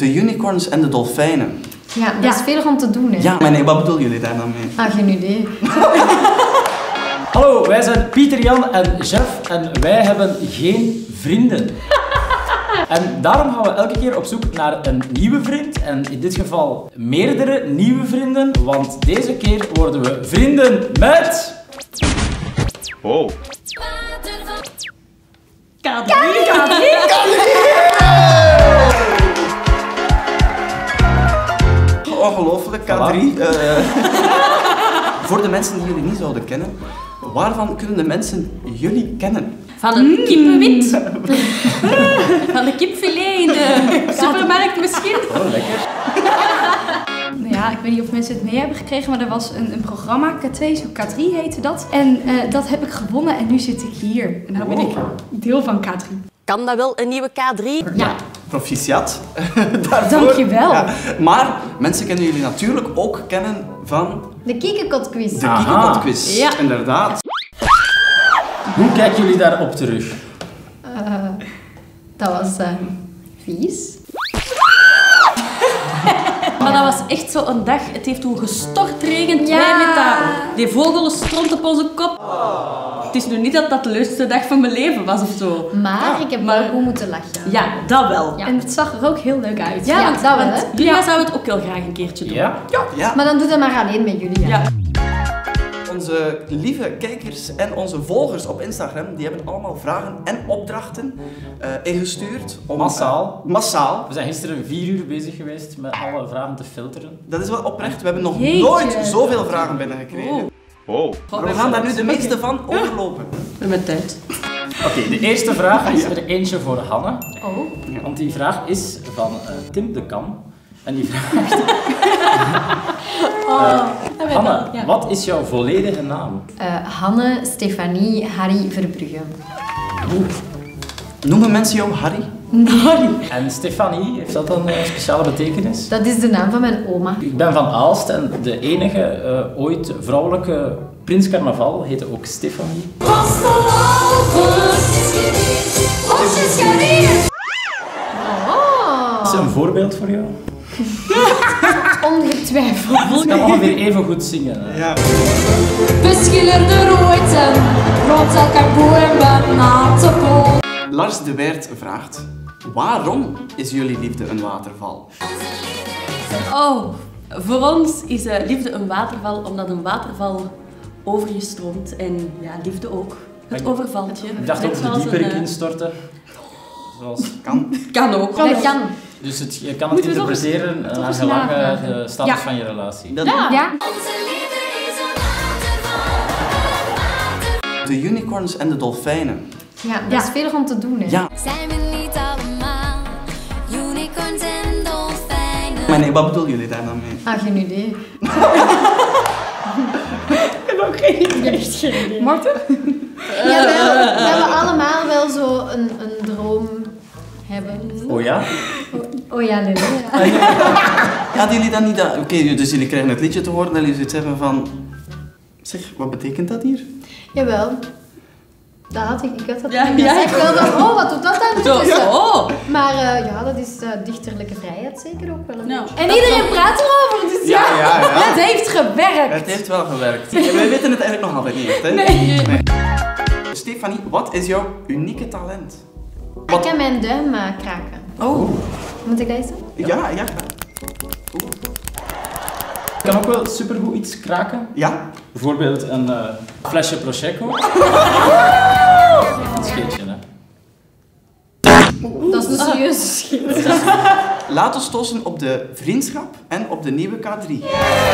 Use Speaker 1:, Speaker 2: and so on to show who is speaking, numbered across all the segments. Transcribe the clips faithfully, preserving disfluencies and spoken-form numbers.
Speaker 1: De unicorns en de dolfijnen.
Speaker 2: Ja, dat is ja. veel om te doen, hè?
Speaker 1: Ja, maar nee, wat bedoelen jullie daar dan mee?
Speaker 2: Ah, geen idee.
Speaker 3: Hallo, wij zijn Pieter, Jan en Jeff en wij hebben geen vrienden. En daarom gaan we elke keer op zoek naar een nieuwe vriend. En in dit geval meerdere nieuwe vrienden. Want deze keer worden we vrienden met...
Speaker 1: Wow.
Speaker 2: K drie! K drie!
Speaker 1: Ongelooflijk, K drie. Voilà. Uh, voor de mensen die jullie niet zouden kennen, waarvan kunnen de mensen jullie kennen?
Speaker 4: Van een mm. kippenwit. Van de kipfilet in de supermarkt misschien.
Speaker 3: Oh, lekker.
Speaker 2: Ja, ik weet niet of mensen het mee hebben gekregen, maar er was een, een programma, K twee, zo K drie heette dat. En uh, dat heb ik gewonnen en nu zit ik hier. En nou ben ik deel van K drie.
Speaker 4: Kan dat wel, een nieuwe K drie?
Speaker 2: Ja.
Speaker 1: Proficiat. Daarvoor.
Speaker 2: Dankjewel. Ja.
Speaker 1: Maar mensen kunnen jullie natuurlijk ook kennen van...
Speaker 2: De Kiekenkot-quiz.
Speaker 1: De Kiekenkot-quiz, ja. Inderdaad.
Speaker 3: Hoe kijken jullie daarop terug?
Speaker 2: Uh, dat was uh, vies.
Speaker 4: Maar dat was echt zo'n dag, het heeft toen gestortregend, ja. Wij met dat, die vogelen stront op onze kop. Oh. Het is nu niet dat dat de leukste dag van mijn leven was of zo.
Speaker 2: Maar ja. ik heb maar... wel goed moeten lachen.
Speaker 4: Ja, dat wel.
Speaker 2: Ja. En het zag er ook heel leuk uit.
Speaker 4: Ja,
Speaker 2: ja
Speaker 4: want,
Speaker 2: dat wel, hè?
Speaker 4: Julia
Speaker 2: ja.
Speaker 4: zou het ook heel graag een keertje doen.
Speaker 3: Ja?
Speaker 1: Ja. ja.
Speaker 2: Maar dan doe dat maar alleen met jullie.
Speaker 4: Ja.
Speaker 1: Onze lieve kijkers en onze volgers op Instagram, die hebben allemaal vragen en opdrachten uh, ingestuurd. Om,
Speaker 3: massaal.
Speaker 1: Uh, massaal.
Speaker 3: We zijn gisteren vier uur bezig geweest met alle vragen te filteren.
Speaker 1: Dat is wel oprecht. We hebben nog
Speaker 2: Jeetje.
Speaker 1: nooit zoveel vragen binnengekregen.
Speaker 3: Oh. Wow.
Speaker 1: Maar we gaan daar nu de meeste van overlopen.
Speaker 4: Met tijd.
Speaker 3: Oké, okay, de eerste vraag is er eentje voor Hanne.
Speaker 2: Oh.
Speaker 3: Want die vraag is van uh, Tim de Kam. En die vraagt...
Speaker 2: oh.
Speaker 3: uh, Hanne, ja. Wat is jouw volledige naam?
Speaker 2: Uh, Hanne Stefanie Harry Verbrugge.
Speaker 1: Oeh. Noemen mensen jou Harry?
Speaker 2: Harry.
Speaker 3: En Stefanie, heeft dat een uh, speciale betekenis?
Speaker 2: Dat is de naam van mijn oma.
Speaker 3: Ik ben van Aalst en de enige uh, ooit vrouwelijke Prins Carnaval heette ook Stefanie.
Speaker 2: Oh.
Speaker 3: Is er een voorbeeld voor jou?
Speaker 2: Ongetwijfeld.
Speaker 3: Ze kan ongeveer even goed zingen. Hè?
Speaker 1: Ja. Lars de Weert vraagt: waarom is jullie liefde een waterval?
Speaker 4: Oh, voor ons is uh, liefde een waterval omdat een waterval over je stroomt en ja, liefde ook. Het overvalt je.
Speaker 3: Ik dacht ook de dieper instorten. Zoals...
Speaker 1: Kan.
Speaker 4: Kan ook.
Speaker 2: Dat kan.
Speaker 3: Dus het, je kan het interpreteren naar gelang de status ja. van je relatie.
Speaker 1: Dat
Speaker 2: ja. ja.
Speaker 1: De unicorns en de dolfijnen.
Speaker 2: Ja, dat ja. is veel om te doen, hè?
Speaker 1: Ja.
Speaker 5: Zijn we niet allemaal unicorns en dolfijnen?
Speaker 1: Maar nee, wat bedoelen jullie daar dan mee?
Speaker 2: Ah, geen idee.
Speaker 4: Ik heb ook geen idee.
Speaker 2: Je hebt geen idee.
Speaker 4: Marten?
Speaker 2: Uh, Jawel, dat we allemaal wel zo een, een droom hebben.
Speaker 3: Oh ja?
Speaker 2: Oh, oh ja, Lille. Ja.
Speaker 1: Hadden jullie dan niet dat... Oké, okay, dus jullie krijgen het liedje te horen en jullie zoiets hebben van... Zeg, wat betekent dat hier?
Speaker 2: Jawel. Dat had ik, ik had dat
Speaker 4: ja,
Speaker 2: niet.
Speaker 4: Ja,
Speaker 2: ik wel dan, oh, wat doet dat dan?
Speaker 4: Zo, ja. Oh.
Speaker 2: Maar uh, ja, dat is uh, dichterlijke vrijheid zeker ook wel.
Speaker 4: Nou,
Speaker 2: en iedereen praat erover, dus ja,
Speaker 1: ja, ja, ja.
Speaker 2: Het heeft gewerkt.
Speaker 1: Het heeft wel gewerkt. Wij weten het eigenlijk nog altijd niet echt, hè?
Speaker 2: Nee.
Speaker 1: nee. Stefanie, wat is jouw unieke talent?
Speaker 2: Wat? Ik kan mijn duim uh, kraken.
Speaker 1: Oh.
Speaker 2: Moet ik dat eens doen?
Speaker 1: Ja, ja. Oeh.
Speaker 3: Ik kan ook wel supergoed iets kraken.
Speaker 1: Ja?
Speaker 3: Bijvoorbeeld een uh, flesje Prosecco. Een scheetje, hè.
Speaker 2: Dat is een serieuze scheet.
Speaker 1: Laat ons tossen op de vriendschap en op de nieuwe K drie.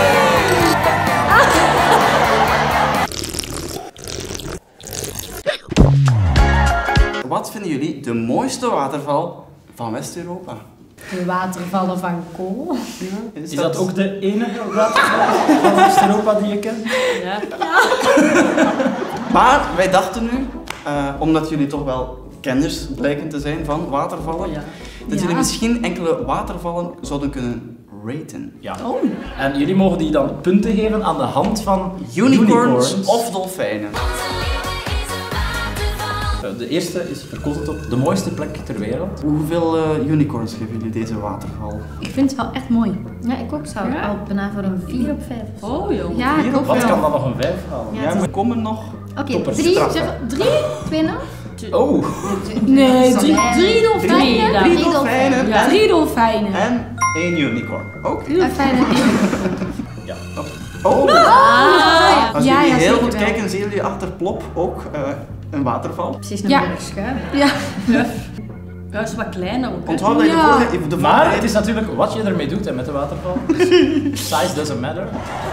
Speaker 1: Wat vinden jullie de mooiste waterval van West-Europa?
Speaker 2: De watervallen van Kool.
Speaker 1: Ja,
Speaker 3: is, is dat... dat ook de enige waterval van West-Europa die je kent?
Speaker 4: Ja.
Speaker 2: Ja.
Speaker 1: Maar wij dachten nu, uh, omdat jullie toch wel kenners blijken te zijn van watervallen, ja. dat ja. jullie misschien enkele watervallen zouden kunnen raten.
Speaker 3: Ja. Oh. En jullie mogen die dan punten geven aan de hand van
Speaker 1: unicorns,
Speaker 3: unicorns.
Speaker 1: of dolfijnen.
Speaker 3: de eerste is verkozen tot de mooiste plek ter wereld.
Speaker 1: Hoeveel uh, unicorns geven jullie deze waterval?
Speaker 2: Ik vind het wel echt mooi.
Speaker 6: Ja, ik ook zou
Speaker 4: Ja.
Speaker 6: al bijna voor een vier op vijf.
Speaker 4: Oh joh.
Speaker 2: Ja, ik ook
Speaker 3: Wat
Speaker 2: wel.
Speaker 3: kan dan nog een vijf halen?
Speaker 6: Ja,
Speaker 1: Ja,
Speaker 6: het is-
Speaker 1: we komen nog.
Speaker 6: Oké,
Speaker 3: Toppers.
Speaker 6: drie,
Speaker 1: Straffen.
Speaker 6: zeg, drie, twee en een half?
Speaker 3: Oh,
Speaker 2: Nee,
Speaker 6: Drie-
Speaker 2: drie,
Speaker 6: drie
Speaker 2: dolfijnen.
Speaker 4: Drie dan.
Speaker 1: Drie
Speaker 6: Drie
Speaker 1: dolfijnen
Speaker 6: dolfijnen.
Speaker 1: en,
Speaker 2: Drie dolfijnen.
Speaker 1: en één unicorn. Ook?
Speaker 6: Een fijne
Speaker 3: ja.
Speaker 1: Oh!
Speaker 2: Ah,
Speaker 1: Als
Speaker 2: ja,
Speaker 1: jullie
Speaker 2: ja,
Speaker 1: heel
Speaker 2: zeker
Speaker 1: goed
Speaker 2: wel.
Speaker 1: kijken, zien jullie achter Plop ook uh, een waterval.
Speaker 6: Precies een
Speaker 2: Ja.
Speaker 6: berg schuim.
Speaker 2: Ja.
Speaker 4: Ja, is wat kleiner ook. hè.
Speaker 1: Onthoud dat je de
Speaker 2: Ja.
Speaker 1: vorige... De
Speaker 3: Maar
Speaker 1: vorige
Speaker 3: het is natuurlijk wat je ermee doet hè, met de waterval. Dus size doesn't matter.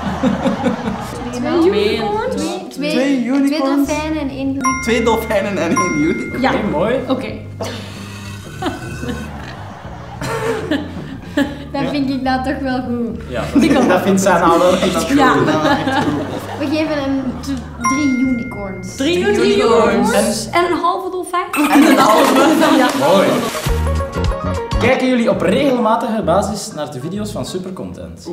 Speaker 6: Twee
Speaker 4: Twee.
Speaker 6: unicorns. Twee, twee,
Speaker 1: Twee
Speaker 6: twee
Speaker 1: unicorns.
Speaker 6: dolfijnen en één unicorn.
Speaker 1: twee dolfijnen en één unicorn.
Speaker 2: Ja.
Speaker 3: Oké, mooi.
Speaker 2: Oké.
Speaker 6: Dat vind ik nou toch wel goed.
Speaker 3: Ja, dat, dat vindt zij nou wel echt goed.
Speaker 2: Ja.
Speaker 6: We geven een d- drie unicorns.
Speaker 4: Drie
Speaker 1: Drie
Speaker 4: unicorns.
Speaker 3: En
Speaker 2: En een halve dolfijn.
Speaker 3: mooi. Kijken jullie op regelmatige basis naar de video's van Supercontent?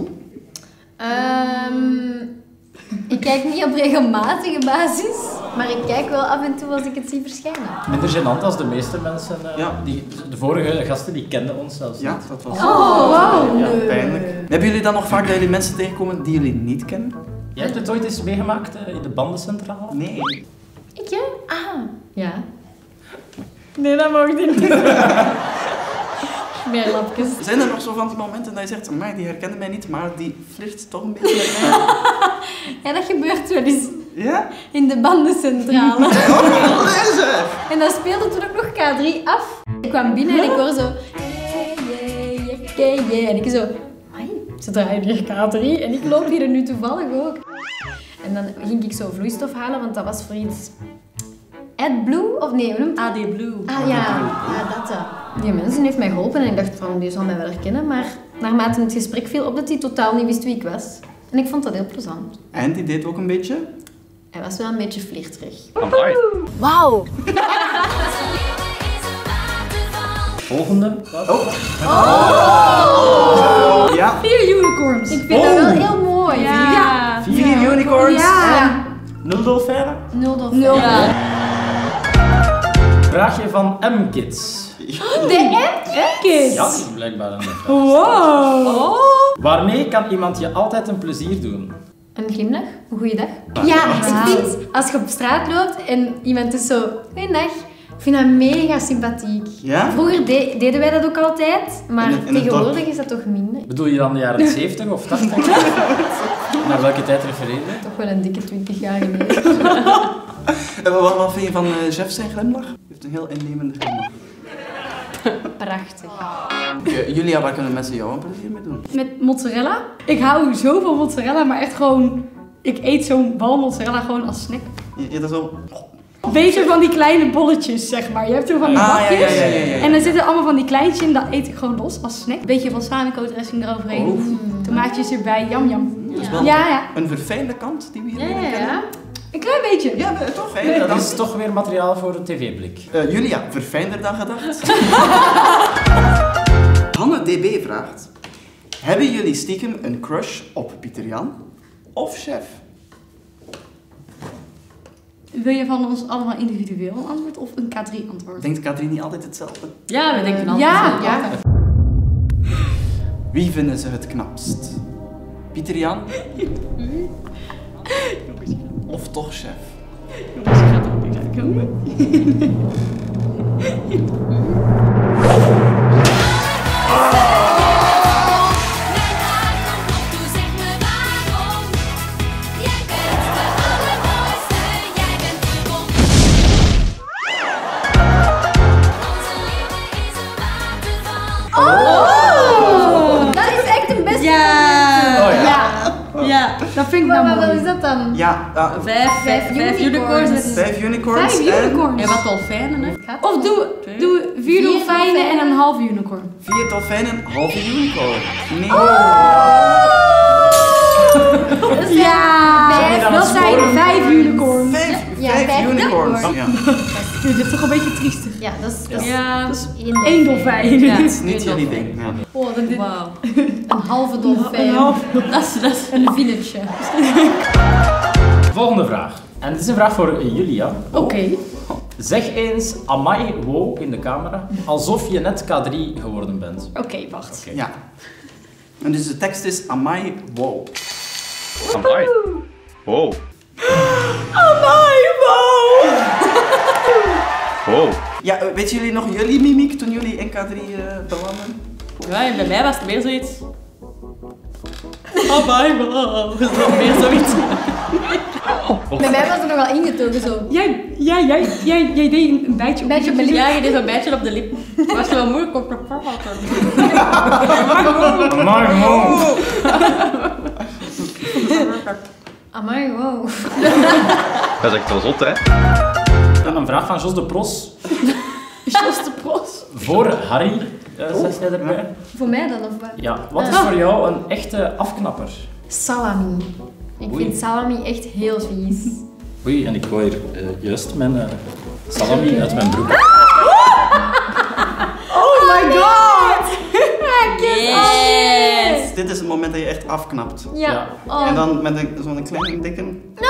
Speaker 6: Ehm, ik kijk niet op regelmatige basis, maar ik kijk wel af en toe als ik het zie verschijnen.
Speaker 3: Minder gênant als de meeste mensen. eh,
Speaker 1: Ja.
Speaker 3: die, de vorige gasten die kenden ons zelfs
Speaker 1: Ja,
Speaker 3: niet.
Speaker 1: dat was
Speaker 2: Oh, wow.
Speaker 1: ja, pijnlijk. Hebben jullie dan nog vaak dat jullie mensen tegenkomen die jullie niet kennen?
Speaker 3: Jij hebt het ooit eens meegemaakt eh, in de bandencentrale?
Speaker 1: Nee.
Speaker 6: Ik ja? Ah, ja.
Speaker 2: Nee, dat mag niet.
Speaker 6: Meer lapjes.
Speaker 1: Zijn er nog zo van die momenten dat je zegt, maar die herkende mij niet, maar die flirt toch een beetje met mij?
Speaker 6: Ja, dat gebeurt wel eens
Speaker 1: Ja?
Speaker 6: in de bandencentrale.
Speaker 1: Oh, deze!
Speaker 6: En dat speelde toen ook nog K drie af. Ik kwam binnen en ik hoorde zo... Yeah, yeah, yeah, yeah. En ik zo... Amai, ze draaien hier K drie en ik loop hier nu toevallig ook. En dan ging ik zo vloeistof halen, want dat was voor iets... AdBlue? Of nee, hoe noemt het?
Speaker 4: A D Blue.
Speaker 6: Ah ja, ja dat. eh. Die mensen heeft mij geholpen en ik dacht van, die zal mij wel herkennen. Maar naarmate het gesprek viel op dat hij totaal niet wist wie ik was. En ik vond dat heel plezant.
Speaker 1: En die deed ook een beetje.
Speaker 6: Hij was wel een beetje flirterig.
Speaker 5: Wauw.
Speaker 3: Volgende.
Speaker 1: Ja.
Speaker 2: Vier unicorns.
Speaker 6: Ik vind dat wel heel mooi.
Speaker 2: Ja.
Speaker 1: Vier unicorns
Speaker 2: Ja.
Speaker 1: en...
Speaker 3: Nul dolfijnen.
Speaker 6: Nul dolfijn.
Speaker 2: Nul.
Speaker 4: Ja.
Speaker 3: Vraagje van M-Kids.
Speaker 6: De
Speaker 2: Kids.
Speaker 3: Ja, die is blijkbaar een vraag.
Speaker 2: Wow.
Speaker 3: Waarmee kan iemand je altijd een plezier doen?
Speaker 6: Een glimlach, een goede dag. Ja, ik vind als je op straat loopt en iemand is zo, goeiedag, ik vind dat mega sympathiek.
Speaker 1: Ja?
Speaker 6: Vroeger de- deden wij dat ook altijd, maar
Speaker 1: In het- in het
Speaker 6: tegenwoordig
Speaker 1: dorp.
Speaker 6: is dat toch minder.
Speaker 3: Bedoel je dan de jaren zeventig of tachtig? Naar welke tijd refereer je?
Speaker 6: Toch wel een dikke twintig jaar geleden.
Speaker 1: En wat, wat vind je van uh, Jeff zijn glimlach? Hij heeft een heel innemende glimlach.
Speaker 6: Prachtig.
Speaker 1: Uh, Julia, waar kunnen mensen jou een plezier mee doen?
Speaker 2: Met mozzarella. Ik hou zo van mozzarella, maar echt gewoon... Ik eet zo'n bal mozzarella gewoon als snack.
Speaker 1: Je, je dat zo...
Speaker 2: Weet je, van die kleine bolletjes, zeg maar. Je hebt zo van die
Speaker 1: Ah, ja,
Speaker 2: bakjes.
Speaker 1: ja, ja, ja, ja, ja.
Speaker 2: En dan zitten allemaal van die kleintjes in, dat eet ik gewoon los als snack. Beetje balsamico dressing eroverheen.
Speaker 1: Oh.
Speaker 2: Tomaatjes erbij, yam yam.
Speaker 1: Dat is wel
Speaker 2: Ja, ja.
Speaker 1: een verfijnde kant die we hier
Speaker 6: Ja,
Speaker 1: leren
Speaker 6: ja,
Speaker 1: kennen.
Speaker 6: ja.
Speaker 2: Een klein beetje.
Speaker 1: Ja, maar toch? Hè?
Speaker 3: Nee,
Speaker 1: Dan-
Speaker 3: dat is toch weer materiaal voor een tv-blik.
Speaker 1: Uh, Julia, verfijnder dan gedacht. Hanne D B vraagt: hebben jullie stiekem een crush op Pieter Jan of Chef?
Speaker 2: Wil je van ons allemaal individueel een antwoord of een K drie antwoord?
Speaker 1: Denkt Katrien niet altijd hetzelfde?
Speaker 4: Ja, we denken altijd.
Speaker 2: Ja,
Speaker 4: zo.
Speaker 2: ja.
Speaker 1: Wie vinden ze het knapst? Pieter Jan? Of toch Chef?
Speaker 2: Jongens, ik ga het ook niet uitkomen.
Speaker 5: Doe zeg me waarom. Jij bent de allermooiste, jij bent de bom. Onze liefde is een waterval.
Speaker 6: Oh! Dat is echt een beste.
Speaker 4: Ja.
Speaker 3: Oh ja.
Speaker 2: Ja,
Speaker 4: Ja.
Speaker 2: dat vind ik
Speaker 6: Maar
Speaker 2: dan
Speaker 6: wat
Speaker 2: mooi.
Speaker 6: is dat dan?
Speaker 1: Ja, uh,
Speaker 4: Vijf, vijf, vijf unicorns.
Speaker 6: unicorns.
Speaker 1: vijf unicorns.
Speaker 2: Vijf
Speaker 1: en
Speaker 2: unicorns.
Speaker 4: En wat dolfijnen, hè?
Speaker 2: Of doe, doe vier
Speaker 6: Vier
Speaker 2: dolfijnen en
Speaker 6: dolfijnen.
Speaker 2: een half unicorn.
Speaker 1: vier dolfijnen, halve unicorn. Nee.
Speaker 2: Ja,
Speaker 3: Zijn die dan
Speaker 2: dat
Speaker 3: het
Speaker 2: zijn
Speaker 3: sporen?
Speaker 2: vijf unicorns.
Speaker 1: Vijf,
Speaker 6: Ja,
Speaker 1: vijf
Speaker 6: vijf
Speaker 1: unicorns.
Speaker 6: unicorns.
Speaker 1: Ja.
Speaker 2: Dit is toch een beetje triestig.
Speaker 6: Ja, dat is, dat is
Speaker 4: Ja.
Speaker 6: één
Speaker 2: Eén dolfijn.
Speaker 4: Ja.
Speaker 1: Dat is niet jullie ding. Ja.
Speaker 2: Oh, dat dit...
Speaker 4: Wauw.
Speaker 6: Een halve dolfijn.
Speaker 2: Een half.
Speaker 4: Dat is, dat is...
Speaker 6: Een village.
Speaker 3: Volgende vraag. En dit is een vraag voor Julia.
Speaker 2: Oké.
Speaker 3: Zeg eens amai wow in de camera, alsof je net K drie geworden bent.
Speaker 2: Oké, okay, wacht.
Speaker 3: Okay.
Speaker 1: Ja. En dus de tekst is amai wow.
Speaker 7: Amai. Wow.
Speaker 4: Amai, wow!
Speaker 7: Wow.
Speaker 1: Ja, weten jullie nog jullie mimiek toen jullie in K drie uh, belanden?
Speaker 4: Ja, en bij mij was het meer zoiets. Amai, wow! Dat is meer zoiets.
Speaker 6: Bij mij was er nogal ingetogen zo.
Speaker 2: Jij, jij, jij, jij, jij deed een bijtje op,
Speaker 6: Bijtje op mijn lip.
Speaker 4: Ja, je deed zo'n bijtje op de lip. Was je wel moeilijk op de praten?
Speaker 3: Amai wow.
Speaker 6: Amai, wow.
Speaker 7: Dat is echt wel zot, hè?
Speaker 3: Een vraag van Jos de Pros.
Speaker 2: Jos de Pros.
Speaker 3: Voor Harry, uh, zegt hij erbij.
Speaker 6: Voor mij dan, of wat?
Speaker 3: Ja, wat is voor jou een echte afknapper?
Speaker 6: Salami. Ik
Speaker 3: Oei.
Speaker 6: vind salami echt heel vies.
Speaker 3: Oei, en ik wou hier uh, juist mijn uh, salami uit mijn broek.
Speaker 2: Oh my god!
Speaker 4: Yes!
Speaker 1: Dit is het moment dat je echt afknapt.
Speaker 6: Ja.
Speaker 3: Ja.
Speaker 6: Oh.
Speaker 1: En dan met een- zo'n kleine dikke...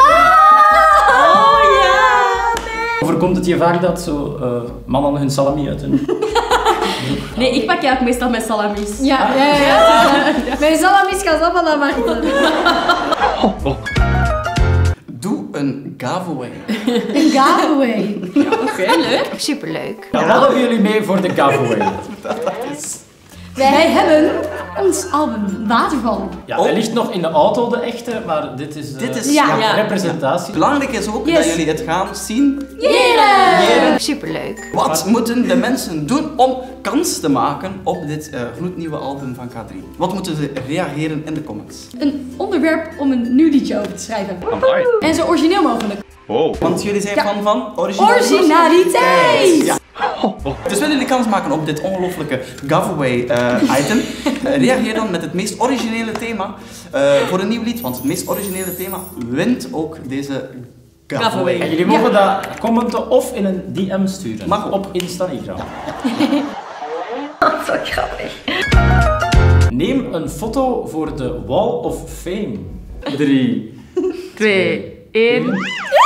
Speaker 4: Oh ja!
Speaker 3: Overkomt het je vaak dat zo uh, mannen hun salami uit hun...
Speaker 4: Nee, ik pak jou ook meestal met salamis.
Speaker 6: Ja, ja, ja. ja. Mijn salami is gaan allemaal naar Marten.
Speaker 1: Doe een giveaway.
Speaker 6: Een giveaway.
Speaker 4: Oké, leuk.
Speaker 6: Superleuk.
Speaker 3: Ja, wat hebben jullie mee voor de giveaway?
Speaker 2: Wij hebben ons album Waterval.
Speaker 3: Ja,
Speaker 1: Oh.
Speaker 3: hij ligt nog in de auto, de echte, maar dit is, uh,
Speaker 1: Dit is-
Speaker 2: Ja.
Speaker 4: Ja.
Speaker 3: representatie.
Speaker 1: Belangrijk is ook
Speaker 2: Yes.
Speaker 1: dat jullie het gaan zien.
Speaker 2: Yeah!
Speaker 6: Superleuk.
Speaker 1: Wat moeten de mensen doen om kans te maken op dit uh, gloednieuwe album van K drie? Wat moeten ze reageren in de comments?
Speaker 2: Een onderwerp om een nieuw liedje over te schrijven.
Speaker 7: Amai.
Speaker 2: En zo origineel mogelijk.
Speaker 7: Wow.
Speaker 1: Want jullie zijn
Speaker 2: Ja.
Speaker 1: fan van originaliteit.
Speaker 2: Originaliteit!
Speaker 1: Ja. Dus willen jullie kans maken op dit ongelofelijke giveaway eh, item? Uh, reageer dan met het meest originele thema uh, voor een nieuw lied. Want het meest originele thema wint ook deze giveaway.
Speaker 4: Giveaway.
Speaker 3: En jullie mogen dat commenten of in een D M sturen.
Speaker 1: Mag ook.
Speaker 3: Op Instagram.
Speaker 6: Zo grappig.
Speaker 3: Neem een foto voor de Wall of Fame. Drie.
Speaker 4: Twee, één.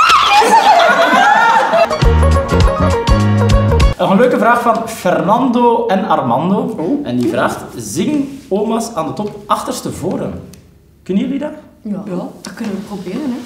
Speaker 3: Een leuke vraag van Fernando en Armando. En die vraagt, zing oma's aan de top achterste voren. Kunnen jullie dat?
Speaker 2: Ja, dat kunnen we proberen, hè.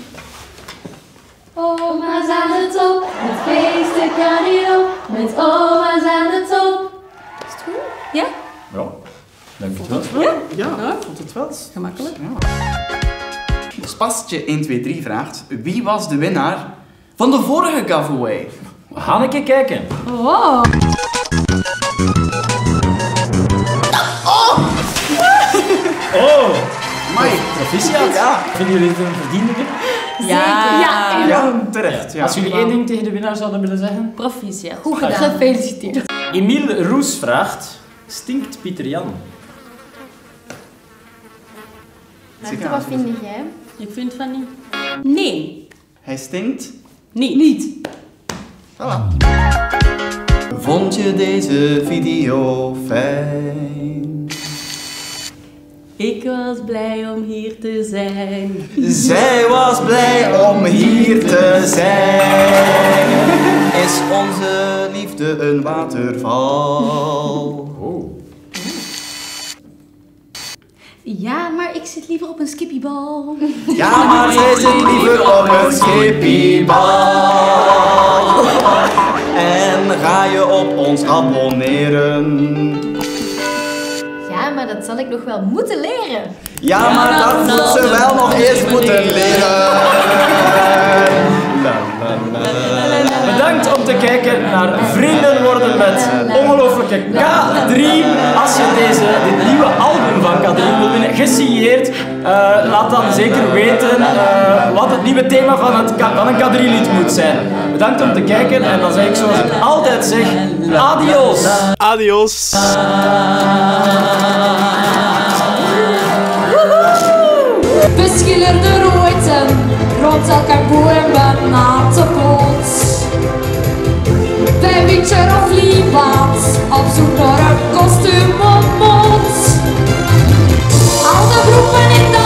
Speaker 6: Oma's aan de top, het feesten kan niet op. Met oma's aan de top. Is het goed?
Speaker 2: Ja?
Speaker 3: Ja, denk het wel.
Speaker 1: Ja, ik vond het wel.
Speaker 4: Gemakkelijk.
Speaker 1: Ja. Spastje een twee drie vraagt, wie was de winnaar van de vorige giveaway?
Speaker 3: We gaan een keer kijken.
Speaker 2: Wow.
Speaker 3: Oh,
Speaker 1: Mai.
Speaker 3: proficiat.
Speaker 1: Ja.
Speaker 3: Vinden jullie dit een verdiende winnaar?
Speaker 4: Ja.
Speaker 2: Ja,
Speaker 1: Ja, terecht. Ja.
Speaker 3: Als jullie één ding tegen de winnaar zouden willen zeggen.
Speaker 4: Proficiat.
Speaker 6: Goed gedaan. Gefeliciteerd.
Speaker 3: Emiel Roes vraagt, stinkt Pieter Jan?
Speaker 6: Marten, wat vind jij?
Speaker 4: Ik vind van niet. Nee.
Speaker 1: Hij stinkt.
Speaker 4: Niet. Niet.
Speaker 1: Voilà. Vond je deze video fijn?
Speaker 4: Ik was blij om hier te zijn.
Speaker 1: Zij was blij om hier te zijn. Is onze liefde een waterval?
Speaker 3: Oh.
Speaker 2: Ja, maar ik zit liever op een skippiebal.
Speaker 1: Ja, maar zij zit liever op een skippiebal. En ga je op ons abonneren?
Speaker 6: Ja, maar dat zal ik nog wel moeten leren.
Speaker 1: Ja, maar dat moet ze wel nog eerst moeten leren. La, la, la, la, la.
Speaker 3: Bedankt om te kijken naar Vrienden worden met ongelofelijke K drie. Als je deze, dit nieuwe album van K drie wilt winnen, gesigneerd, uh, laat dan zeker weten uh, wat het nieuwe thema van, het K, van een K drie lied moet zijn. Bedankt om te kijken en dan zeg ik zoals ik altijd zeg, adios!
Speaker 7: Adios.
Speaker 6: We schilderen de rode